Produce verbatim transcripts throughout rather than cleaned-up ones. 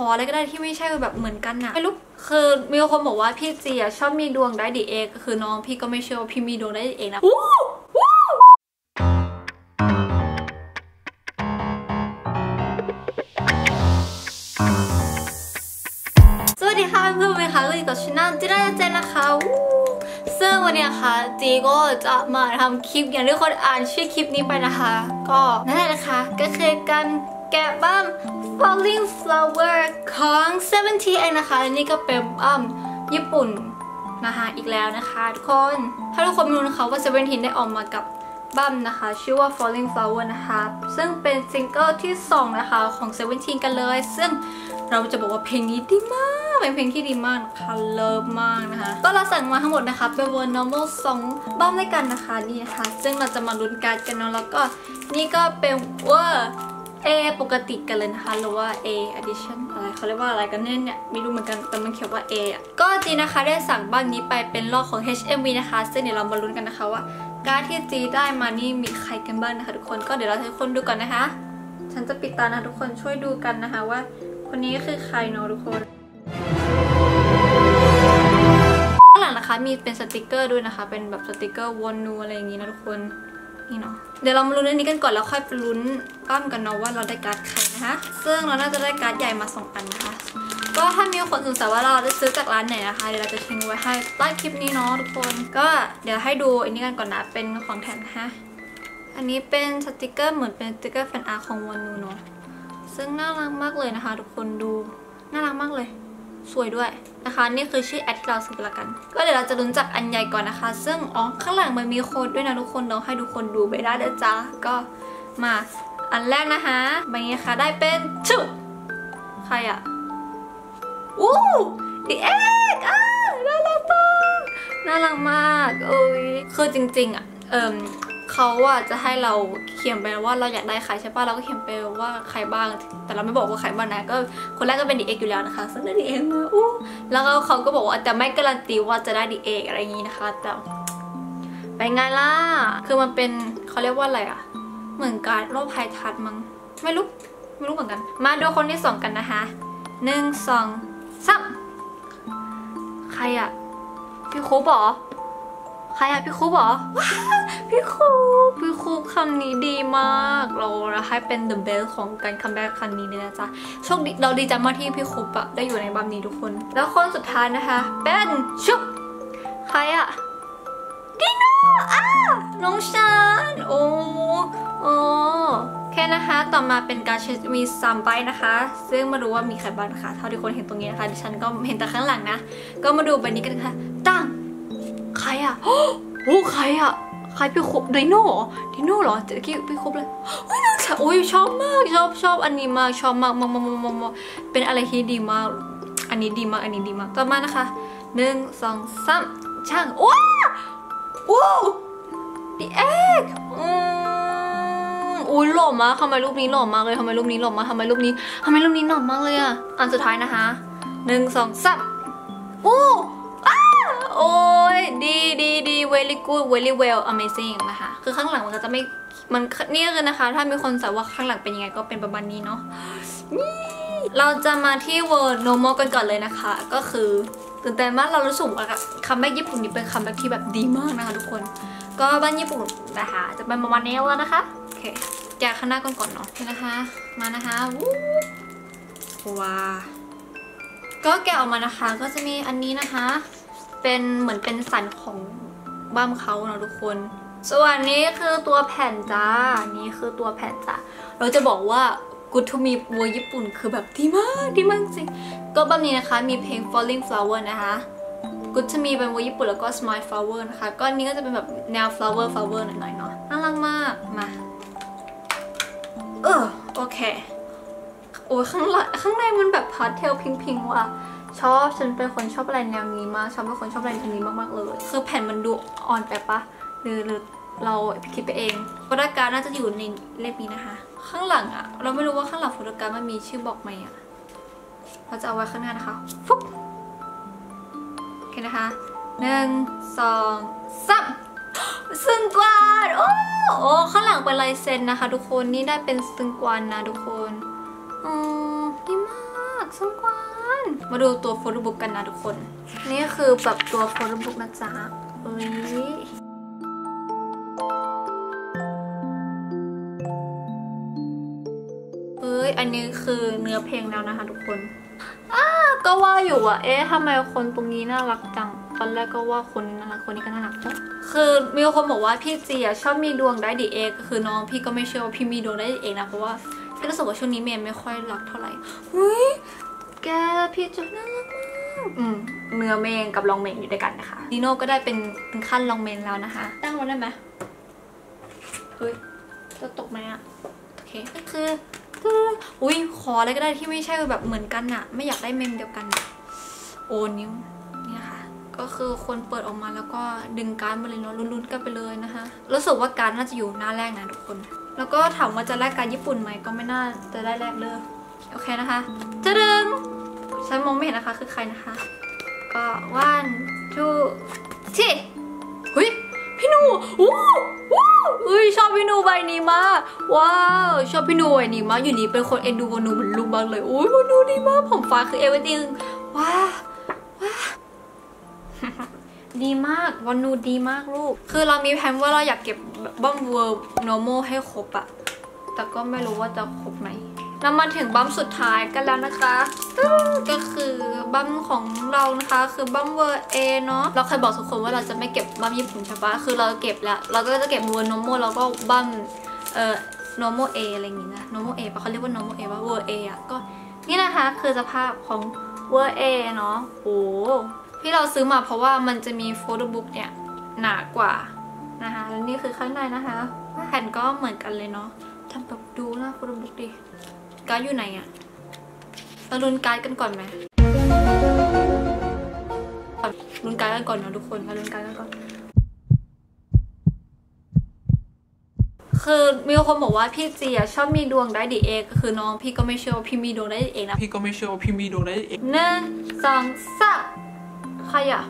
ออะไรก็ได้ที่ไม่ใช่แบบเหมือนกันนะไม่รู้คือมีคนบอกว่าพี่จีอะชอบมีดวงได้ดีเองก็คือน้องพี่ก็ไม่เชื่อว่าพี่มีดวงได้ดีเองนะสวัสดีค่ะเพื่อนๆค่ะก็อยู่กับช่องจีน่าเจนนะคะซึ่งวันนี้ค่ะจีก็จะมาทำคลิปอย่างที่คนอ่านชื่อคลิปนี้ไปนะคะก็นั่นแหละนะคะก็คือการแกะบั้ม Falling Flower ของเซเว่นทีนเองนะคะและนี่ก็เป็นบั้มญี่ปุ่นนะคะอีกแล้วนะคะทุกคนถ้าทุกคนรู้นะคะว่าเซเว่นทีนได้ออกมากับบั้มนะคะชื่อว่า Falling Flower นะคะซึ่งเป็นซิงเกิลที่สองนะคะของเซเว่นทีนกันเลยซึ่งเราจะบอกว่าเพลงนี้ดีมากเป็นเพลงที่ดีมากค่ะเลิฟมากนะคะก็เราสั่งมาทั้งหมดนะคะเป็นเวอร์ normal สองบั้มด้วยกันนะคะนี่นะคะซึ่งเราจะมาลุ้นการ์ดกันเนาะแล้วก็นี่ก็เป็นเวอร์ A ปกติกันเลยนะคะหรือว่า A addition อะไรเขาเรียกว่าอะไรกันเนี่ยเนี่ยไม่รู้เหมือนกันแต่มันเขียนว่า A อ่ะก็จีนะคะได้สั่งบั้มนี้ไปเป็นรอบของ เอช เอ็ม วี นะคะซึ่งเดี๋ยวเรามาลุ้นกันนะคะว่าการ์ดที่จีได้มานี่มีใครกันบ้างนะคะทุกคนก็เดี๋ยวเราให้ทุกคนดูก่อนนะคะฉันจะปิดตานะทุกคนช่วยดูกันนะคะว่าคนนี้คือใครเนาะทุกคนข้างหลังนะคะมีเป็นสติกเกอร์ด้วยนะคะเป็นแบบสติกเกอร์วอนนูอะไรอย่างงี้นะทุกคนนี่เนาะเดี๋ยวเรามาลุ้นอันนี้กันก่อนแล้วค่อยไปลุ้นปั้มกันเนาะว่าเราได้การ์ดใครนะคะซึ่งเราน่าจะได้การ์ดใหญ่มาสองอันนะคะก็ถ้ามีคนสงสัยว่าเราจะซื้อจากร้านไหนนะคะเดี๋ยวเราจะทิ้งไว้ให้ใต้คลิปนี้เนาะทุกคนก็เดี๋ยวให้ดูอันนี้กันก่อนนะเป็นของแถมนะคะอันนี้เป็นสติกเกอร์เหมือนเป็นสติกเกอร์แฟนอาร์ของวอนนูเนาะซึ่งน่ารักมากเลยนะคะทุกคนดูน่ารักมากเลยสวยด้วยนะคะนี่คือชื่อแอดที่เราซื้อละกันก็เดี๋ยวเราจะลุ้นจากอันใหญ่ก่อนนะคะซึ่งอ๋อข้างหลังมันมีโค้ดด้วยนะทุกคนเราให้ทุกคนดูไปได้เด้อจ้าก็มาอันแรกนะคะใบนี้ค่ะได้เป็นชุบใครอะอู้ดิเอ็กอ่ะน่ารักมากน่ารักมากเอ้ยคือจริงๆอ่ะเอิมเขาว่าจะให้เราเขียนไปว่าเราอยากได้ใครใช่ป่ะเราก็เขียนไปว่าใครบ้างแต่เราไม่บอกว่าใครบ้างนะก็คนแรกก็เป็นดีเอ็กอยู่แล้วนะคะซึ่งได้ดีเอ็กมาอู้แล้วก็เขาก็บอกว่าแต่ไม่การันตีว่าจะได้ดีเอ็กอะไรอย่างนี้นะคะแต่ไปไงล่ะคือมันเป็นเขาเรียกว่าอะไรอ่ะเหมือนการโลภภัยทัดมั้งไม่รู้ไม่รู้เหมือนกันมาดูคนที่สองกันนะคะหนึ่งสองสามใครอ่ะพี่คูบอใครอะพี่คูบอพี่คูพี่คูคำนี้ดีมากเราให้เป็น the best ของการคัมแบ็กครั้งนี้เลยนะจ๊ะโชคดีเราดีใจมากที่พี่คูอะได้อยู่ในบัมนี้ทุกคนแล้วคนสุดท้ายนะคะเป็นชุบใครอะดิโน่อ้าน้องชันโอ้โอ้แค่นะคะต่อมาเป็นการเช็คมีสามใบนะคะซึ่งมาดูว่ามีใครบ้างนะคะเท่าที่คนเห็นตรงนี้นะคะดิฉันก็เห็นแต่ข้างหลังนะก็มาดูใบนี้กันค่ะตั้งใครอะโอ้ใครอะใครพี่คุบดิโน่ดิโน่เหรอเจ๊กี้พี่คุบเลยโอ้ยน่ารักโอ้ยชอบมากชอบชอบอันนี้มากชอบมากมากมากมากมากเป็นอะไรที่ดีมากอันนี้ดีมากอันนี้ดีมากต่อมานะคะหนึ่งสองสามช่างว้าว้าวดิเอ็กอืมอุ้ยหล่อมากทำไมรูปนี้หล่อมากเลยทำไมรูปนี้หล่อมากทำไมรูปนี้ทำไมรูปนี้หล่อมากเลยอะอันสุดท้ายนะคะหนึ่งสองสามโอ้โอ้ยดีดีดี very good very well amazing นะคะคือข้างหลังมันก็จะไม่มันนี่คือนะคะถ้ามีคนสงสัยว่าข้างหลังเป็นยังไงก็เป็นประมาณนี้เนาะนี่เราจะมาที่ word normal กันก่อนเลยนะคะก็คือตื่นเต้นมากเรารู้สึกว่าคัมแบ็กญี่ปุ่นนี่เป็นคัมแบ็กที่แบบดีมากนะคะทุกคนก็บ้านญี่ปุ่นนะคะจะเป็นประมาณนี้แล้วนะคะโอเคแกะข้างหน้าก่อนก่อนเนาะนะคะมานะคะว้าก็แกะออกมานะคะก็จะมีอันนี้นะคะเป็นเหมือนเป็นสันของบั้มเขาเนาะทุกคนส่วนนี้คือตัวแผ่นจ้านี่คือตัวแผ่นจ้าเราจะบอกว่า Good to Me เวอร์ญี่ปุ่นคือแบบดีมากดีมากจริงก็บั้มนี้นะคะมีเพลง Falling Flower นะคะ Good to Me เป็นเวอร์ญี่ปุ่นแล้วก็ Smile Flower นะคะก็นี้ก็จะเป็นแบบแนว flower flower หน่อยๆเนาะน่ารักมากมาเออโอเคโอ้ยข้างหลังข้างในมันแบบพาสเทลพิงๆว่ะชอบฉันเป็นคนชอบอะไรแนวนี้มากชอบเป็นคนชอบอะไรแนวนี้มากๆเลยคือแผ่นมันดูอ่อนไปปะหรือหรือเราคิดไปเองโฟโต้การ์ดน่าจะอยู่ในเล่มนี้นะคะข้างหลังอะเราไม่รู้ว่าข้างหลังโฟโต้การ์ดมันมีชื่อบอกไหมอะเราจะเอาไว้ข้างหน้านะคะฟุ๊บโอเคนะคะหนึ่งสองสามซึงกวานโอ้โอ้ข้างหลังเป็นลายเซ็นนะคะทุกคนนี่ได้เป็นซึงกวานนะทุกคนอืมดีมากสงกรานต์มาดูตัวโฟโต้บุ๊กกันนะทุกคนนี่คือแบบตัวโฟโต้บุ๊กนะจ๊ะเอ้ยเอ้ยอันนี้คือเนื้อเพลงแล้วนะคะทุกคนอ้าก็ว่าอยู่อะเอ๊ะทำไมคนตรงนี้น่ารักจังตอนแรกก็ว่าคนน่ารักคนนี้ก็น่ารักจังคือมีคนบอกว่าพี่จีอะชอบมีดวงได้ดีเองก็คือน้องพี่ก็ไม่เชื่อว่าพี่มีดวงได้ดีเองนะเพราะว่าพี่รู้สึกว่าช่วงนี้เมย์ไม่ค่อยรักเท่าไหร่หุ้ยแกพี่จุ๊บน่ารักมากอืมเนื้อเมงกับลองเมงอยู่ด้วยกันนะคะดีโน่ก็ได้เป็นเป็นขั้นลองเมงแล้วนะคะตั้งไว้ได้ไหมเฮ้ยจะตกไหมอะโอเคก็คืออุ้ยขออะไรก็ได้ที่ไม่ใช่แบบเหมือนกันอะไม่อยากได้เมมเดียวกันโอนิ้วนี่นะคะก็คือคนเปิดออกมาแล้วก็ดึงการ์ดมาเลยเนาะลุ้นๆกันไปเลยนะคะรู้สึกว่าการ์ดน่าจะอยู่หน้าแรกนะทุกคนแล้วก็ถามว่าจะแลกการญี่ปุ่นไหมก็ไม่น่าจะได้แลกเลยโอเคนะคะจะดึงฉันมองไม่เห็นนะคะคือใครนะคะก็ one two three เฮ้ยพี่หนูอู้วู้เฮ้ยชอบพี่หนูใบนี้มากว้าวชอบพี่หนูใบนี้มากอยู่นี่เป็นคนเอ็นดูวานูเหมือนลูกมากเลยโอ้ยวานูดีมากผมฟ้าคือเอเวอร์ติงว้าวว้าดีมากวานูดีมากลูกคือเรามีแผนว่าเราอยากเก็บบัมเวิร์นอร์มอลให้ครบอะแต่ก็ไม่รู้ว่าจะครบไหมเรามาถึงบัมสุดท้ายกันแล้วนะคะก็คือบัมของเรานะคะคือบัมเวอร์เอเนาะเราเคยบอกทุกคนว่าเราจะไม่เก็บบัมญี่ปุ่นใช่ปะคือเราเก็บแล้วเราก็จะเก็บเวอร์นอร์มอลแล้วก็บัมเอ่อ normal A อะไรอย่างงี้นะ normal A ปะเขาเรียกว่า normal A ว่า word A อ่ะก็นี่นะคะคือสภาพของ word A เนาะโอ้ที่เราซื้อมาเพราะว่ามันจะมีโฟโต้บุ๊กเนี่ยหนากว่านะคะแล้วนี่คือข้างในนะคะแผ่นก็เหมือนกันเลยเนาะทำแบบดูนะโฟโต้บุ๊กดิการ์ดอยู่ไหนอะเราลุ้นการ์ดกันก่อนไหมลุ้นการ์ดกันก่อนเนาะทุกคนมาลุ้นการ์ดกันก่อนคือมีคนบอกว่าพี่จีอะชอบมีดวงได้ดีเองก็คือน้องพี่ก็ไม่เชื่อว่าพี่มีดวงได้ดีเองนะพี่ก็ไม่เชื่อว่าพี่มีดวงได้ดีเองหนึ่งสองสามใครอะ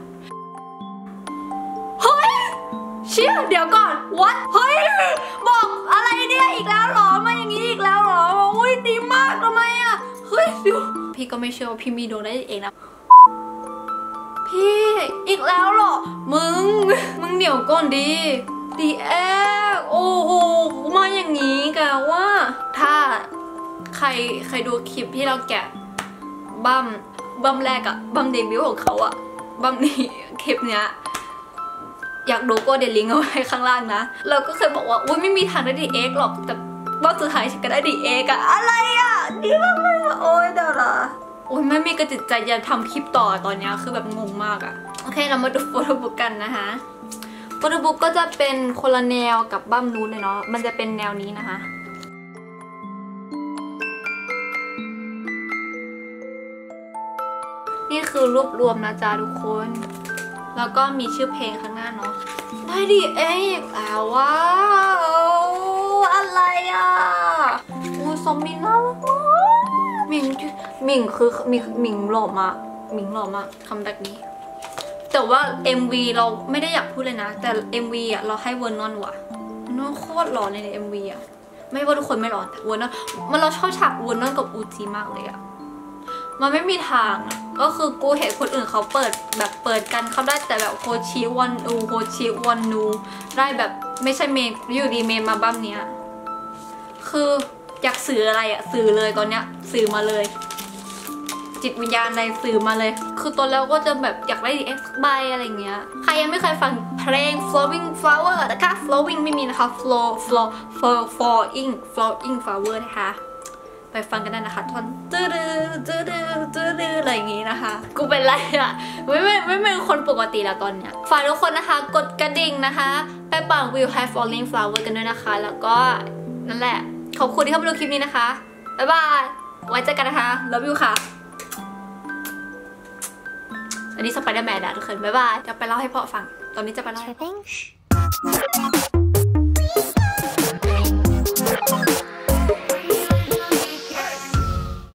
เฮ้ยเชี่ยเดี๋ยวก่อน what เฮ้ยบอกอะไรเนี่ยอีกแล้วหรอมาอย่างนี้อีกแล้วหรออุ้ยดีมากทำไมอะเฮ้ยดูพี่ก็ไม่เชื่อว่าพี่มีดวงได้ดีเองนะพี่อีกแล้วหรอมึงมึงเดี๋ยวก่อนดีดีแอคโอ้โหมาอย่างนี้กะว่าถ้าใครใครดูคลิปที่เราแกะบัมบัมแรกอะบัมเดบิวต์ของเขาอะบัมนี้คลิปเนี้ยอยากดูก็เดลิงก์เอาไว้ข้างล่างนะเราก็เคยบอกว่าอุ้ยไม่มีทางได้ดีเอ็กหรอกแต่บัมสุดท้ายฉันก็ได้ดีเอ็กอะอะไรอะดีมากเลยอะโอ้ยเดี๋ยวละโอ้ยไม่มีกระจิตใจจะทำคลิปต่อตอนนี้คือแบบงงมากอะโอเคเรามาดูโฟโต้บุ๊กกันนะคะโฟโต้บุ๊กก็จะเป็นคนละแนวกับบัมนู้นเลยเนาะมันจะเป็นแนวนี้นะคะนี่คือรวบรวมนะจ๊ะทุกคนแล้วก็มีชื่อเพลงข้างหน้าเนาะได้ดิเอ๊ะแล้วว้าวอะไรอ่ะโอ้ซอมบี้น่ารักมากหมิงหมิงคือมีหมิงหล่อมากหมิงหล่อมากคำแบบนี้แต่ว่า เอ็ม วี เราไม่ได้อยากพูดเลยนะแต่ เอ็ม วี อ่ะเราให้เวอร์นอนว่ะน้องโคตรหล่อใน เอ็ม วี อ่ะไม่ว่าทุกคนไม่หล่อแต่เวอร์นอนมันเราชอบฉากเวอร์นอนกับอูจีมากเลยอ่ะมันไม่มีทางอ่ะก็คือกูเห็นคนอื่นเขาเปิดแบบเปิดกันเขาได้แต่แบบโคชิวันอูโคชิวันนูได้แบบไม่ใช่เมนอยู่ดีเมนมาบ้ามเนี้ยคืออยากสื่ออะไรอ่ะสื่อเลยตอนเนี้ยสื่อมาเลยจิตวิญญาณในสื่อมาเลยคือตอนแล้วก็จะแบบอยากได้ดีเอ็กซ์บายอะไรเงี้ยใครยังไม่เคยฟังเพลง flowing flower นะคะ flowing ไม่มีนะคะ flow flow flow flowing flowing flower นะคะไปฟังกันได้นะคะท่อนตื้อดื้อตื้อดื้อตื้อดื้ออะไรอย่างงี้นะคะกูเป็นไรอ่ะไม่ไม่ไม่เป็นคนปกติแล้วตอนเนี้ยฝากทุกคนนะคะกดกระดิ่งนะคะไปปัง will have falling flower กันด้วยนะคะแล้วก็นั่นแหละขอบคุณที่เข้ามาดูคลิปนี้นะคะบ๊ายบายไว้เจอกันนะคะ love you ค่ะอันนี้สไปเดอร์แมนนะทุกคนบ๊ายบายจะไปเล่าให้พ่อฟังตอนนี้จะไปเล่าให้